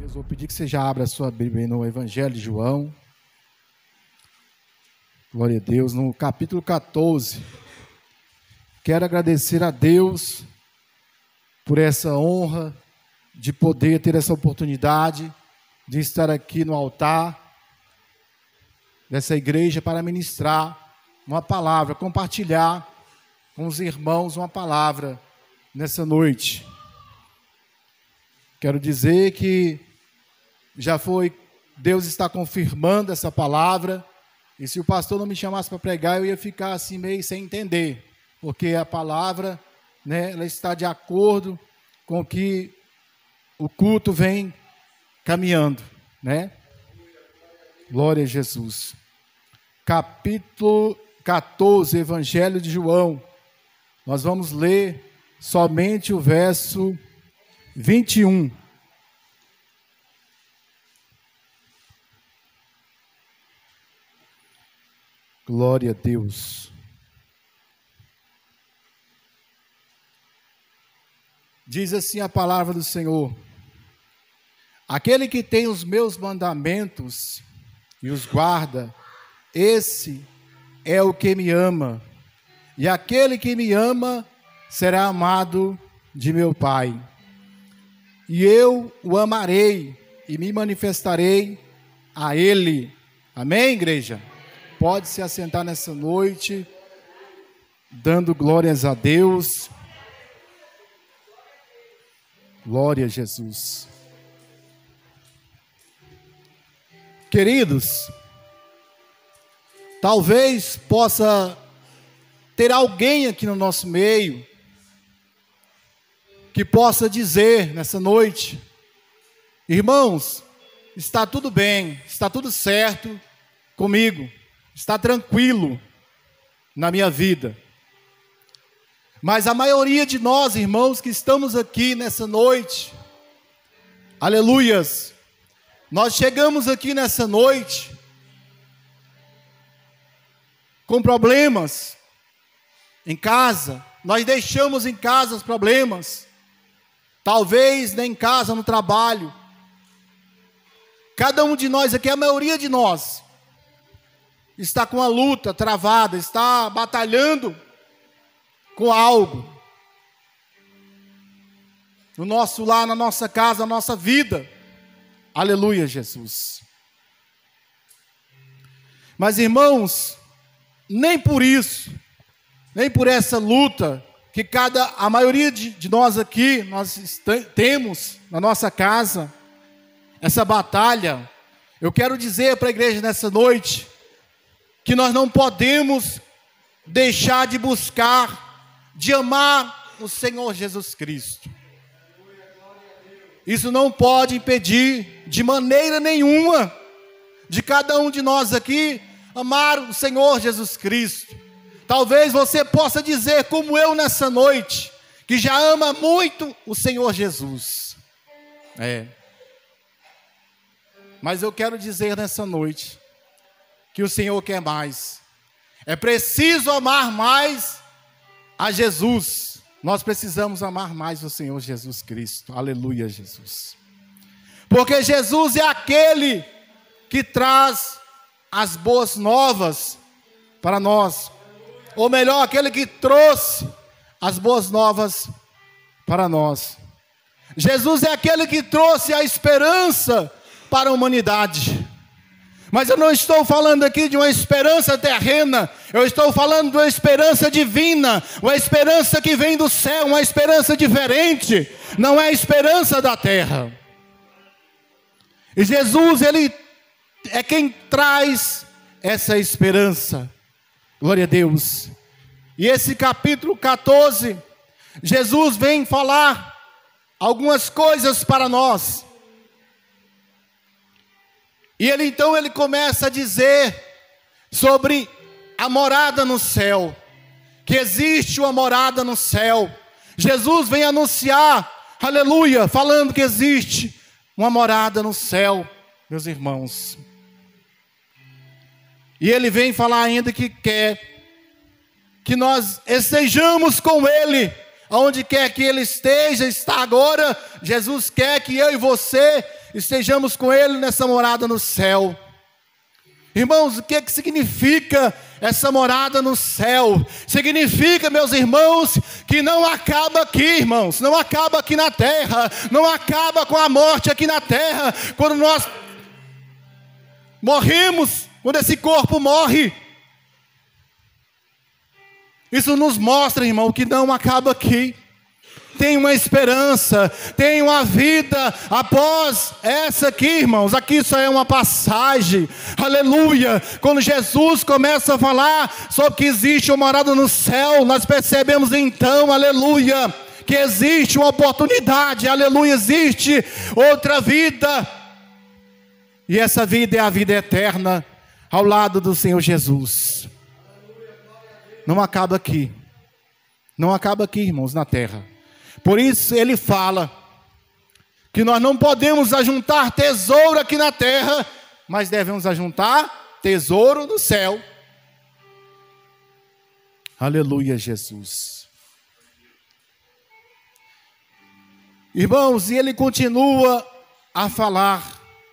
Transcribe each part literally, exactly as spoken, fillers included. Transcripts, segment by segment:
Deus, vou pedir que você já abra a sua Bíblia no Evangelho de João. Glória a Deus, no capítulo quatorze. Quero agradecer a Deus por essa honra de poder ter essa oportunidade de estar aqui no altar dessa igreja para ministrar uma palavra, compartilhar com os irmãos uma palavra nessa noite. Quero dizer que já foi, Deus está confirmando essa palavra, e se o pastor não me chamasse para pregar, eu ia ficar assim meio sem entender, porque a palavra, né, ela está de acordo com o que o culto vem caminhando, né? Glória a Jesus. Capítulo quatorze, Evangelho de João. Nós vamos ler somente o verso vinte e um. Glória a Deus. Diz assim a palavra do Senhor: aquele que tem os meus mandamentos e os guarda, esse é o que me ama, e aquele que me ama será amado de meu Pai, e eu o amarei e me manifestarei a ele. Amém, igreja? Pode se assentar nessa noite, dando glórias a Deus. Glória a Jesus. Queridos, talvez possa ter alguém aqui no nosso meio que possa dizer nessa noite: irmãos, está tudo bem, está tudo certo comigo, está tranquilo na minha vida. Mas a maioria de nós, irmãos, que estamos aqui nessa noite, aleluias, nós chegamos aqui nessa noite com problemas em casa, nós deixamos em casa os problemas, talvez nem em casa, no trabalho. Cada um de nós aqui, a maioria de nós, está com a luta travada, está batalhando com algo no nosso lar, na nossa casa, na nossa vida. Aleluia, Jesus. Mas, irmãos, nem por isso, nem por essa luta que cada, a maioria de, de nós aqui, nós est- temos na nossa casa, essa batalha, eu quero dizer para a igreja nessa noite, que nós não podemos deixar de buscar, de amar o Senhor Jesus Cristo. Isso não pode impedir de maneira nenhuma de cada um de nós aqui amar o Senhor Jesus Cristo. Talvez você possa dizer, como eu nessa noite, que já ama muito o Senhor Jesus. É. Mas eu quero dizer nessa noite que o Senhor quer mais. É preciso amar mais a Jesus. Nós precisamos amar mais o Senhor Jesus Cristo. Aleluia, Jesus. Porque Jesus é aquele que traz as boas novas para nós. Ou melhor, aquele que trouxe as boas novas para nós. Jesus é aquele que trouxe a esperança para a humanidade. Mas eu não estou falando aqui de uma esperança terrena, eu estou falando de uma esperança divina, uma esperança que vem do céu, uma esperança diferente, não é a esperança da terra. E Jesus, Ele é quem traz essa esperança. Glória a Deus. E esse capítulo quatorze, Jesus vem falar algumas coisas para nós. E ele então ele começa a dizer sobre a morada no céu, que existe uma morada no céu. Jesus vem anunciar, aleluia, falando que existe uma morada no céu, meus irmãos. E ele vem falar ainda que quer que nós estejamos com ele, aonde quer que ele esteja, está agora. Jesus quer que eu e você estejamos com Ele nessa morada no céu. Irmãos, o que, que significa essa morada no céu? Significa, meus irmãos, que não acaba aqui, irmãos, não acaba aqui na terra, não acaba com a morte aqui na terra. Quando nós morremos, quando esse corpo morre, isso nos mostra, irmão, que não acaba aqui. Tem uma esperança, tem uma vida após essa aqui, irmãos. Aqui só é uma passagem, aleluia. Quando Jesus começa a falar sobre que existe uma morada no céu, nós percebemos então, aleluia, que existe uma oportunidade, aleluia, existe outra vida. E essa vida é a vida eterna ao lado do Senhor Jesus. Não acaba aqui, não acaba aqui, irmãos, na terra. Por isso ele fala que nós não podemos ajuntar tesouro aqui na terra, mas devemos ajuntar tesouro no céu. Aleluia, Jesus. Irmãos, e ele continua a falar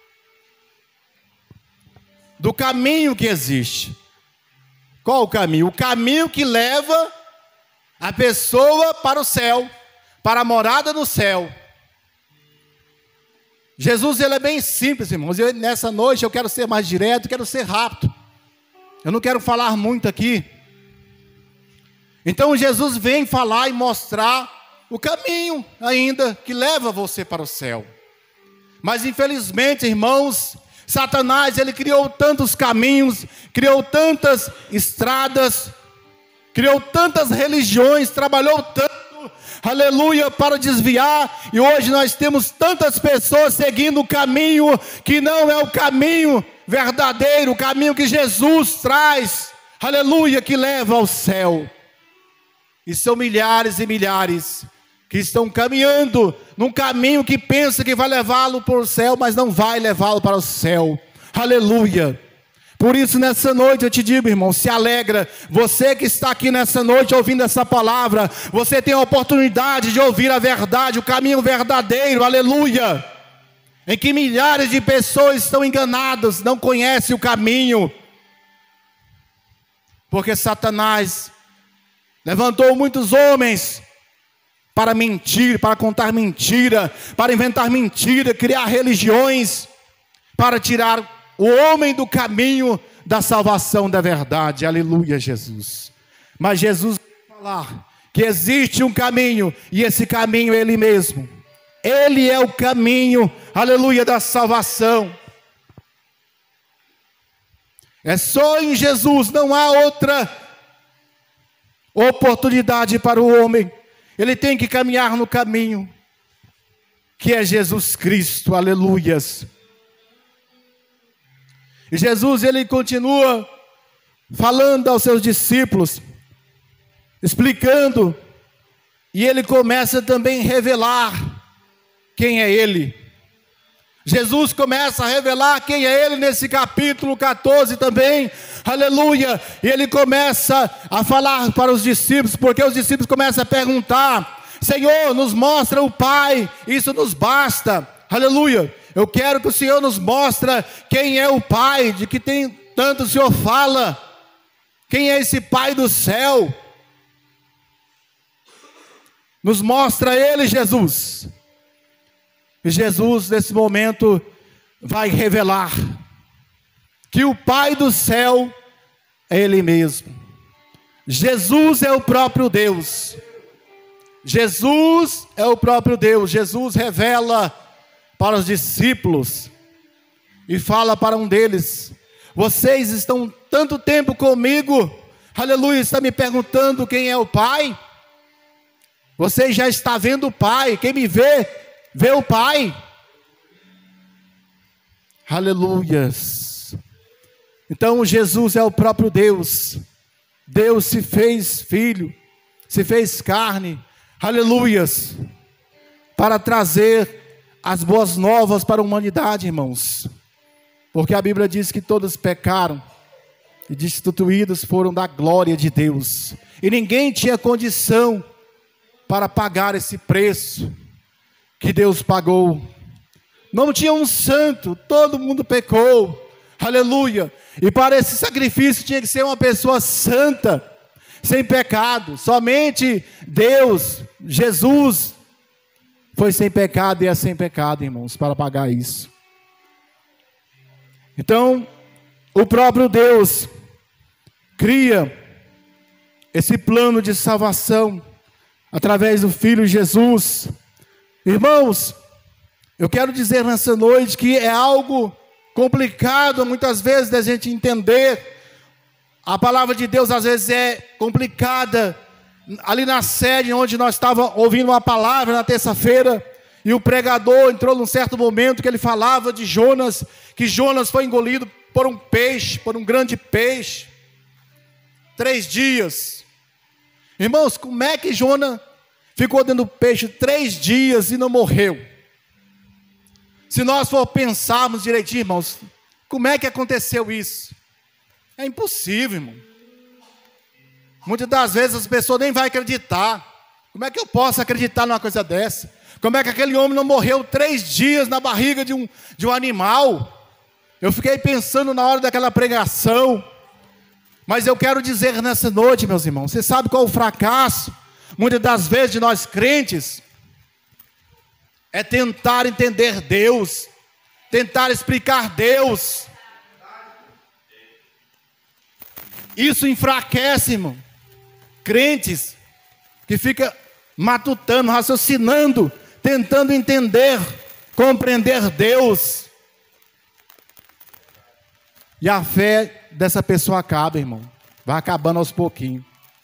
do caminho que existe. Qual o caminho? O caminho que leva a pessoa para o céu, para a morada no céu. Jesus, ele é bem simples, irmãos. Eu, nessa noite eu quero ser mais direto, quero ser rápido. Eu não quero falar muito aqui. Então Jesus vem falar e mostrar o caminho ainda que leva você para o céu. Mas infelizmente, irmãos, Satanás, ele criou tantos caminhos, criou tantas estradas, criou tantas religiões, trabalhou tanto, aleluia, para desviar, e hoje nós temos tantas pessoas seguindo o caminho que não é o caminho verdadeiro, o caminho que Jesus traz, aleluia, que leva ao céu. E são milhares e milhares que estão caminhando num caminho que pensa que vai levá-lo para o céu, mas não vai levá-lo para o céu, aleluia. Por isso, nessa noite eu te digo, irmão, se alegra. Você que está aqui nessa noite ouvindo essa palavra, você tem a oportunidade de ouvir a verdade, o caminho verdadeiro, aleluia. Em que milhares de pessoas estão enganadas, não conhecem o caminho. Porque Satanás levantou muitos homens para mentir, para contar mentira, para inventar mentira, criar religiões, para tirar o homem do caminho da salvação da verdade, aleluia, Jesus. Mas Jesus vai falar que existe um caminho, e esse caminho é Ele mesmo. Ele é o caminho, aleluia, da salvação. É só em Jesus, não há outra oportunidade para o homem. Ele tem que caminhar no caminho, que é Jesus Cristo, aleluias. E Jesus, ele continua falando aos seus discípulos, explicando, e ele começa também a revelar quem é ele. Jesus começa a revelar quem é ele nesse capítulo catorze também, aleluia. E ele começa a falar para os discípulos, porque os discípulos começam a perguntar: Senhor, nos mostra o Pai, isso nos basta, aleluia. Eu quero que o Senhor nos mostre quem é o Pai, de que tem tanto o Senhor fala. Quem é esse Pai do céu? Nos mostra Ele, Jesus. E Jesus, nesse momento, vai revelar que o Pai do céu é Ele mesmo. Jesus é o próprio Deus. Jesus é o próprio Deus. Jesus revela para os discípulos e fala para um deles: vocês estão tanto tempo comigo, aleluia, está me perguntando quem é o Pai? Você já está vendo o Pai. Quem me vê, vê o Pai. Aleluias. Então Jesus é o próprio Deus. Deus se fez filho, se fez carne, aleluias, para trazer as boas novas para a humanidade, irmãos. Porque a Bíblia diz que todos pecaram e destituídos foram da glória de Deus. E ninguém tinha condição para pagar esse preço que Deus pagou Não tinha um santo, todo mundo pecou, aleluia. E para esse sacrifício tinha que ser uma pessoa santa, sem pecado. Somente Deus, Jesus, foi sem pecado e é sem pecado, irmãos, para pagar isso. Então, o próprio Deus cria esse plano de salvação através do Filho Jesus. Irmãos, eu quero dizer nessa noite que é algo complicado muitas vezes da gente entender. A palavra de Deus às vezes é complicada. Ali na sede onde nós estávamos ouvindo uma palavra na terça-feira, e o pregador entrou num certo momento que ele falava de Jonas, que Jonas foi engolido por um peixe, por um grande peixe, três dias. Irmãos, como é que Jonas ficou dentro do peixe três dias e não morreu? Se nós for pensarmos direitinho, irmãos, como é que aconteceu isso? É impossível, irmão. Muitas das vezes as pessoas nem vão acreditar. Como é que eu posso acreditar numa coisa dessa? Como é que aquele homem não morreu três dias na barriga de um, de um animal? Eu fiquei pensando na hora daquela pregação. Mas eu quero dizer nessa noite, meus irmãos, você sabe qual é o fracasso, muitas das vezes, de nós crentes? É tentar entender Deus, tentar explicar Deus. Isso enfraquece, irmão, crentes que ficam matutando, raciocinando, tentando entender, compreender Deus. E a fé dessa pessoa acaba, irmão. Vai acabando aos pouquinhos.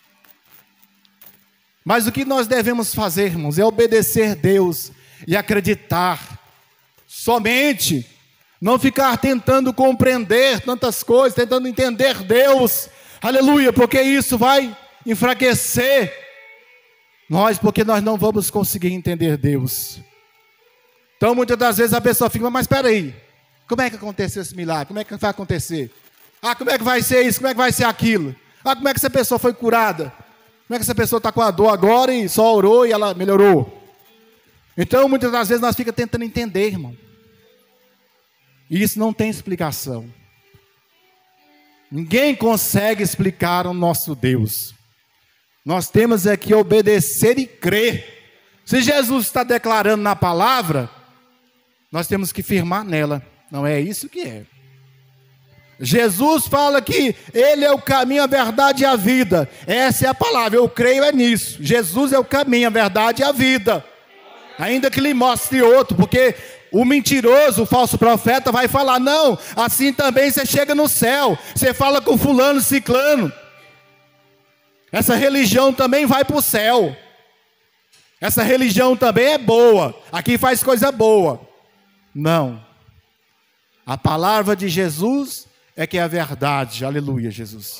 Mas o que nós devemos fazer, irmãos, é obedecer a Deus e acreditar. Somente. Não ficar tentando compreender tantas coisas, tentando entender Deus. Aleluia, porque isso vai enfraquecer nós, porque nós não vamos conseguir entender Deus. Então muitas das vezes a pessoa fica, mas espera aí, como é que aconteceu esse milagre? Como é que vai acontecer? Ah, como é que vai ser isso? Como é que vai ser aquilo? Ah, como é que essa pessoa foi curada? Como é que essa pessoa está com a dor agora e só orou e ela melhorou? Então muitas das vezes nós ficamos tentando entender, irmão. E isso não tem explicação. Ninguém consegue explicar o nosso Deus. Nós temos é que obedecer e crer. Se Jesus está declarando na palavra, nós temos que firmar nela. Não é isso que é. Jesus fala que Ele é o caminho, a verdade e a vida. Essa é a palavra, eu creio é nisso. Jesus é o caminho, a verdade e a vida. Ainda que lhe mostre outro, porque o mentiroso, o falso profeta vai falar, não, assim também você chega no céu. Você fala com fulano, ciclano. Essa religião também vai para o céu. Essa religião também é boa. Aqui faz coisa boa. Não. A palavra de Jesus é que é a verdade. Aleluia, Jesus.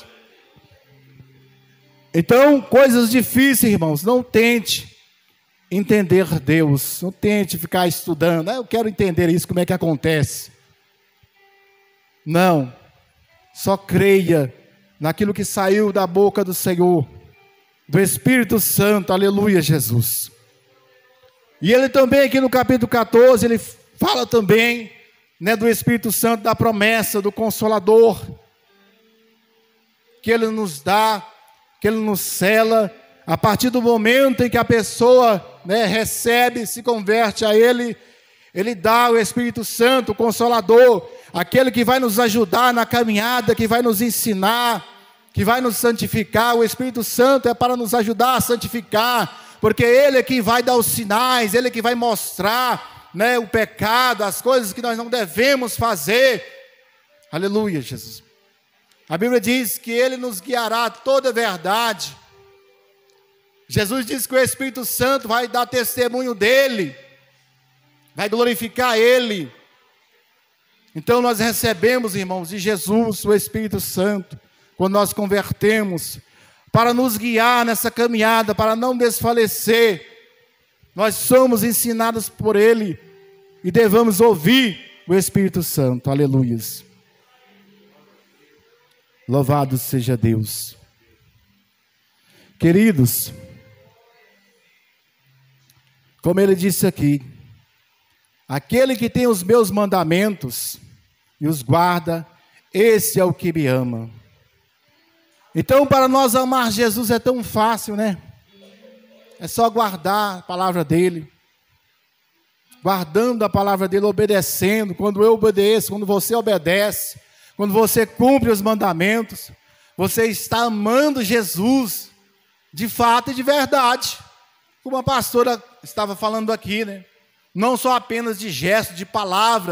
Então, coisas difíceis, irmãos. Não tente entender Deus. Não tente ficar estudando. Ah, eu quero entender isso, como é que acontece. Não. Só creia naquilo que saiu da boca do Senhor, do Espírito Santo, aleluia, Jesus. E ele também aqui no capítulo catorze, ele fala também, né, do Espírito Santo, da promessa, do Consolador, que ele nos dá, que ele nos sela, a partir do momento em que a pessoa, né, recebe, se converte a ele, ele dá o Espírito Santo, o Consolador, aquele que vai nos ajudar na caminhada, que vai nos ensinar, que vai nos santificar. O Espírito Santo é para nos ajudar a santificar, porque Ele é quem vai dar os sinais, Ele é quem vai mostrar, né, o pecado, as coisas que nós não devemos fazer. Aleluia, Jesus. A Bíblia diz que Ele nos guiará a toda a verdade. Jesus diz que o Espírito Santo vai dar testemunho dEle, vai glorificar Ele. Então nós recebemos, irmãos, de Jesus o Espírito Santo, quando nós convertemos, para nos guiar nessa caminhada, para não desfalecer. Nós somos ensinados por Ele e devemos ouvir o Espírito Santo. Aleluias. Louvado seja Deus. Queridos, como Ele disse aqui, Aquele que tem os meus mandamentos e os guarda, esse é o que me ama. Então, para nós amar Jesus é tão fácil, né? É só guardar a palavra dele. Guardando a palavra dele, obedecendo. Quando eu obedeço, quando você obedece, quando você cumpre os mandamentos, você está amando Jesus, de fato e de verdade. Como a pastora estava falando aqui, né? Não só apenas de gesto, de palavra,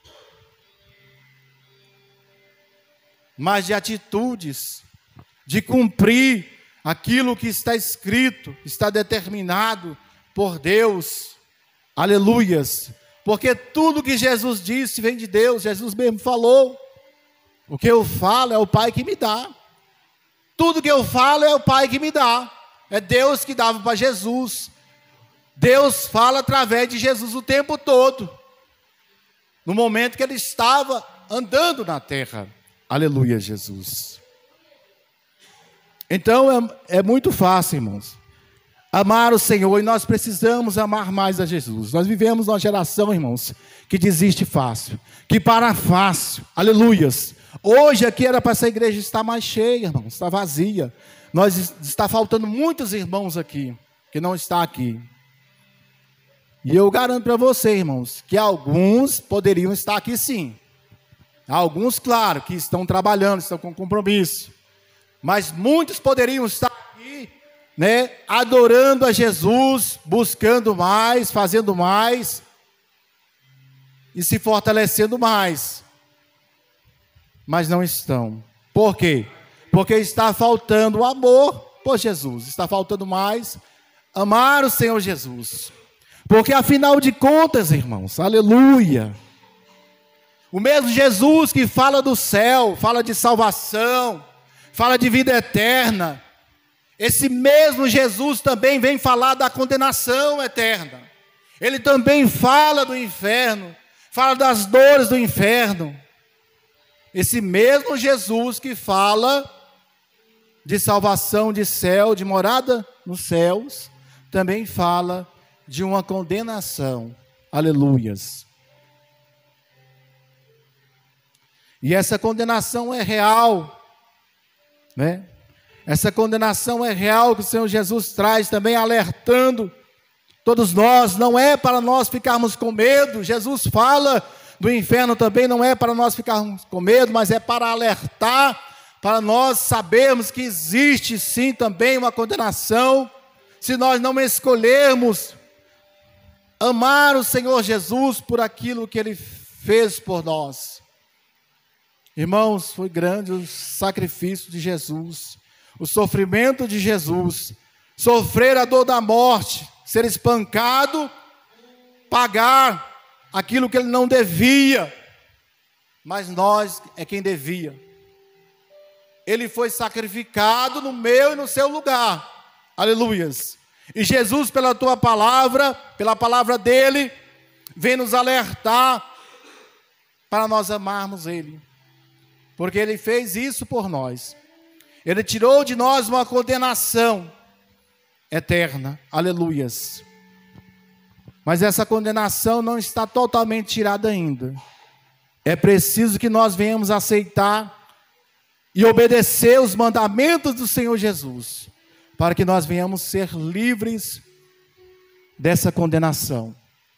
mas de atitudes, de cumprir aquilo que está escrito, está determinado por Deus. Aleluias. Porque tudo que Jesus disse vem de Deus. Jesus mesmo falou: o que eu falo é o Pai que me dá. Tudo que eu falo é o Pai que me dá. É Deus que dava para Jesus. Deus fala através de Jesus o tempo todo. No momento que ele estava andando na terra. Aleluia, Jesus. Então é, é muito fácil, irmãos, amar o Senhor, e nós precisamos amar mais a Jesus. Nós vivemos numa geração, irmãos, que desiste fácil, que para fácil. Aleluias. Hoje aqui era para essa igreja estar mais cheia, irmãos, está vazia. Nós está faltando muitos irmãos aqui que não está aqui. E eu garanto para você, irmãos, que alguns poderiam estar aqui sim. Alguns, claro, que estão trabalhando, estão com compromisso. Mas muitos poderiam estar aqui, né, adorando a Jesus, buscando mais, fazendo mais e se fortalecendo mais. Mas não estão. Por quê? Porque está faltando o amor por Jesus. Está faltando mais amar o Senhor Jesus. Porque afinal de contas, irmãos, aleluia, o mesmo Jesus que fala do céu, fala de salvação, fala de vida eterna, esse mesmo Jesus também vem falar da condenação eterna. Ele também fala do inferno, fala das dores do inferno. Esse mesmo Jesus que fala de salvação, de céu, de morada nos céus, também fala de uma condenação. Aleluias. E essa condenação é real, né? Essa condenação é real que o Senhor Jesus traz também, alertando todos nós. Não é para nós ficarmos com medo. Jesus fala do inferno também, não é para nós ficarmos com medo, mas é para alertar, para nós sabermos que existe sim também uma condenação, se nós não escolhermos amar o Senhor Jesus por aquilo que Ele fez por nós. Irmãos, foi grande o sacrifício de Jesus, o sofrimento de Jesus, sofrer a dor da morte, ser espancado, pagar aquilo que Ele não devia, mas nós é quem devia. Ele foi sacrificado no meu e no seu lugar. Aleluias. E Jesus, pela tua palavra, pela palavra dele, vem nos alertar para nós amarmos Ele. Porque Ele fez isso por nós. Ele tirou de nós uma condenação eterna. Aleluias. Mas essa condenação não está totalmente tirada ainda. É preciso que nós venhamos aceitar e obedecer os mandamentos do Senhor Jesus, para que nós venhamos ser livres dessa condenação.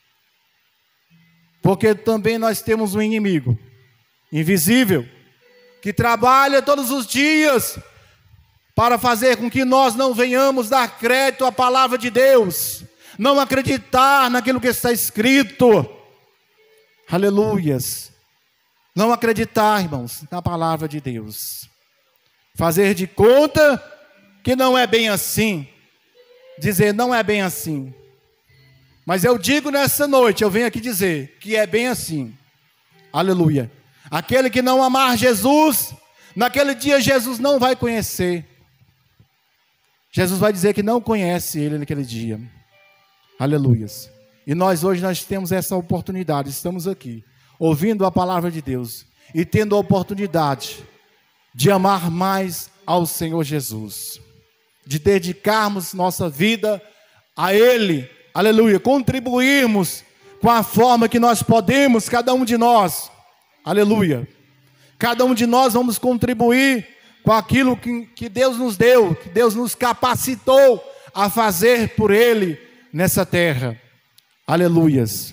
Porque também nós temos um inimigo invisível, que trabalha todos os dias para fazer com que nós não venhamos dar crédito à palavra de Deus, não acreditar naquilo que está escrito. Aleluias. Não acreditar, irmãos, na palavra de Deus. Fazer de conta que não é bem assim. Dizer, não é bem assim. Mas eu digo nessa noite, eu venho aqui dizer que é bem assim. Aleluia. Aquele que não amar Jesus, naquele dia Jesus não vai conhecer. Jesus vai dizer que não conhece Ele naquele dia. Aleluias. E nós hoje nós temos essa oportunidade, estamos aqui, ouvindo a palavra de Deus e tendo a oportunidade de amar mais ao Senhor Jesus, de dedicarmos nossa vida a Ele, aleluia, contribuirmos com a forma que nós podemos, cada um de nós, aleluia, cada um de nós vamos contribuir com aquilo que, que Deus nos deu, que Deus nos capacitou a fazer por Ele nessa terra, aleluias.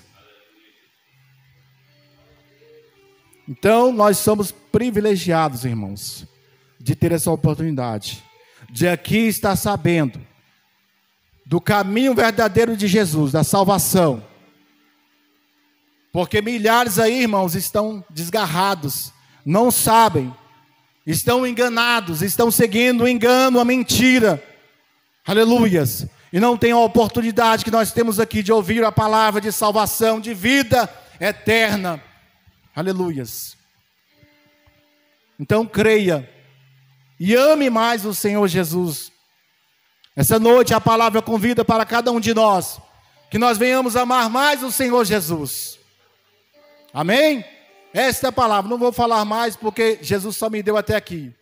Então nós somos privilegiados, irmãos, de ter essa oportunidade, de aqui estar sabendo do caminho verdadeiro de Jesus, da salvação. Porque milhares aí, irmãos, estão desgarrados, não sabem, estão enganados, estão seguindo o engano, a mentira, aleluias, e não têm a oportunidade que nós temos aqui de ouvir a palavra de salvação, de vida eterna, aleluias. Então creia e ame mais o Senhor Jesus. Essa noite a palavra convida para cada um de nós, que nós venhamos amar mais o Senhor Jesus. Amém? Esta é a palavra, não vou falar mais porque Jesus só me deu até aqui.